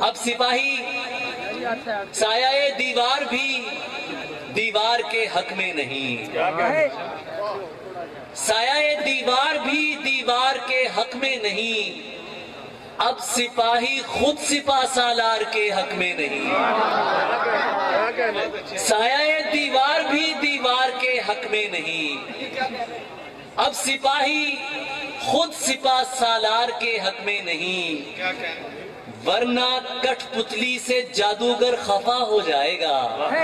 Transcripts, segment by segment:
अब सिपाही साया दीवार भी दीवार के हक में नहीं, साया दीवार भी दीवार के हक में नहीं, अब सिपाही खुद सिपा सालार के हक में नहीं। साया दीवार भी दीवार के हक में नहीं, अब सिपाही खुद सिपा सालार के हक में नहीं, वरना कठपुतली से जादूगर खफा हो जाएगा,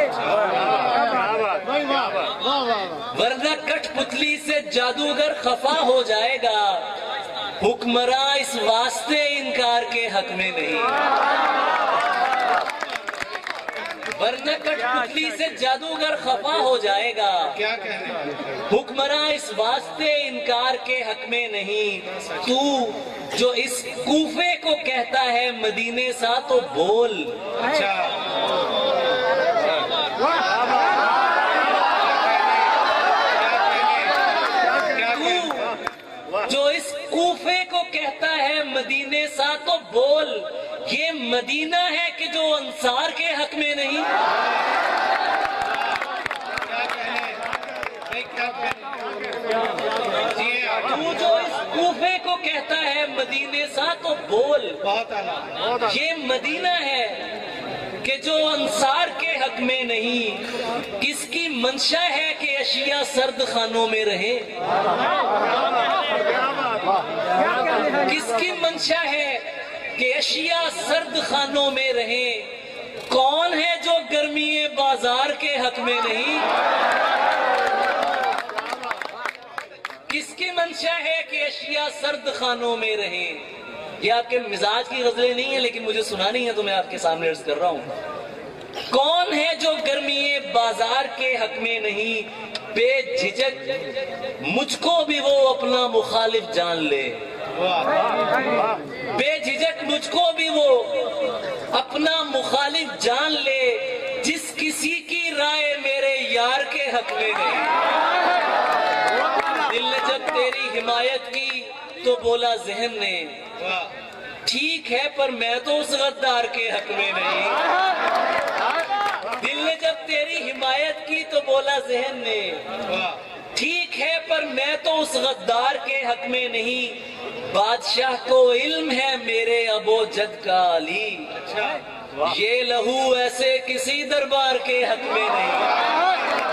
वरना कठपुतली से जादूगर खफा हो जाएगा। हुक्मरां इस वास्ते इनकार के हक में नहीं, वरना कठपुतली से जादूगर खफा हो जाएगा। क्या कह रहे हैं? हुक्मरां इस वास्ते इनकार के हक में नहीं। तू जो इस कूफे को कहता है मदीने सा तो बोल। अच्छा, तू जो इस कूफे को कहता है मदीने सा तो बोल। ये मदीना है कि जो अंसार के हक में नहीं। तू जो इस कूफे को कहता है मदीने सा तो बोल। ये मदीना है कि जो अंसार के हक में नहीं। किसकी मंशा है कि अशिया सर्द खानों में रहे? किसकी मंशा है कि अशिया सर्द खानों में रहे? कौन है जो गर्मी बाजार के हक में नहीं? किसकी मंशा है कि अशिया सर्द खानों में रहे? ये आपके मिजाज की गजलें नहीं है, लेकिन मुझे सुनानी है तो मैं आपके सामने अर्ज कर रहा हूं। कौन है जो गर्मी बाजार के हक में नहीं? बेझिझक मुझको भी वो अपना मुखालिफ जान ले। बेझिझक मुझको भी वो अपना मुखालिफ जान ले, जिस किसी की राय मेरे यार के हक में नहीं। दिल ने जब तेरी हिमायत की तो बोला जहन ने, ठीक है पर मैं तो उस गद्दार के हक में नहीं। दिल ने जब तेरी हिमायत की तो बोला जहन ने, ठीक है पर मैं तो उस गद्दार के हक में नहीं। बादशाह को इल्म है मेरे अबो जद का अली, ये लहू ऐसे किसी दरबार के हक में नहीं।